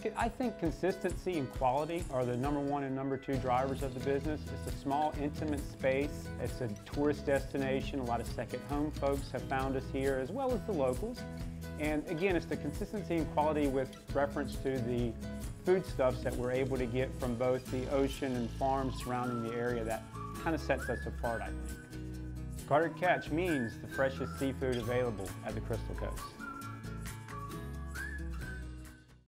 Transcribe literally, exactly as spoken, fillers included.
I think consistency and quality are the number one and number two drivers of the business. It's a small, intimate space. It's a tourist destination. A lot of second home folks have found us here, as well as the locals. And again, it's the consistency and quality with reference to the foodstuffs that we're able to get from both the ocean and farms surrounding the area that kind of sets us apart, I think. Carteret Catch means the freshest seafood available at the Crystal Coast.